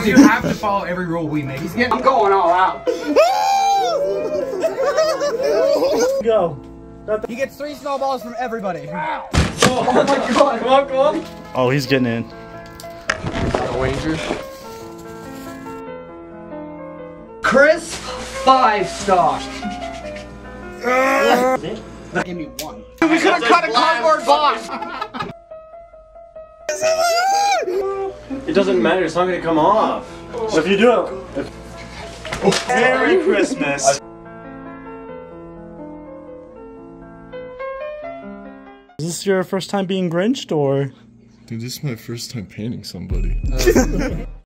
You have to follow every rule we make. I'm going all out. Go. He gets 3 snowballs from everybody. Oh my god. Come on, come on. Oh, he's getting in. A wager. Chris, 5-star. Give me 1. We could have cut a cardboard box. It doesn't matter, it's not gonna come off. So if you do it. Merry Christmas. Is this your first time being Grinched, or? Dude, this is my first time painting somebody.